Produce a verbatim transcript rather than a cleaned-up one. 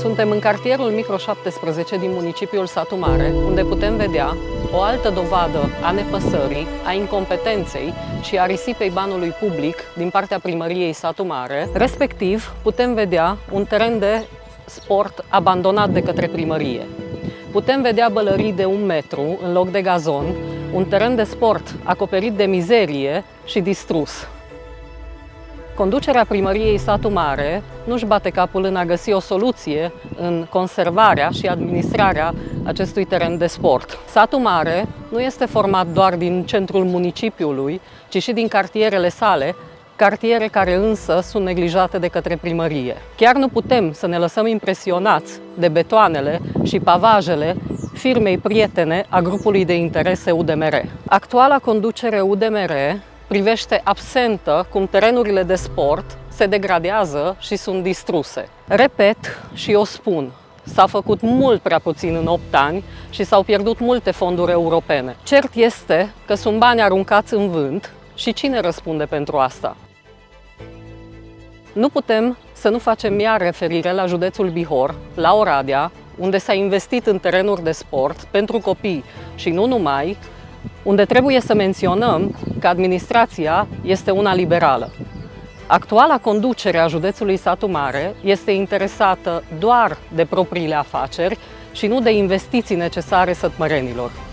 Suntem în cartierul Micro șaptesprezece din municipiul Satu Mare, unde putem vedea o altă dovadă a nepăsării, a incompetenței și a risipei banului public din partea primăriei Satu Mare. Respectiv, putem vedea un teren de sport abandonat de către primărie. Putem vedea bălării de un metru în loc de gazon, un teren de sport acoperit de mizerie și distrus. Conducerea primăriei Satu Mare nu-și bate capul în a găsi o soluție în conservarea și administrarea acestui teren de sport. Satu Mare nu este format doar din centrul municipiului, ci și din cartierele sale, cartiere care însă sunt neglijate de către primărie. Chiar nu putem să ne lăsăm impresionați de betoanele și pavajele firmei prietene a grupului de interese U D M R. Actuala conducere U D M R privește absentă cum terenurile de sport se degradează și sunt distruse. Repet și o spun, s-a făcut mult prea puțin în opt ani și s-au pierdut multe fonduri europene. Cert este că sunt bani aruncați în vânt și cine răspunde pentru asta? Nu putem să nu facem iar referire la județul Bihor, la Oradea, unde s-a investit în terenuri de sport pentru copii și nu numai, unde trebuie să menționăm că administrația este una liberală. Actuala conducere a județului Satu Mare este interesată doar de propriile afaceri și nu de investiții necesare sătmărenilor.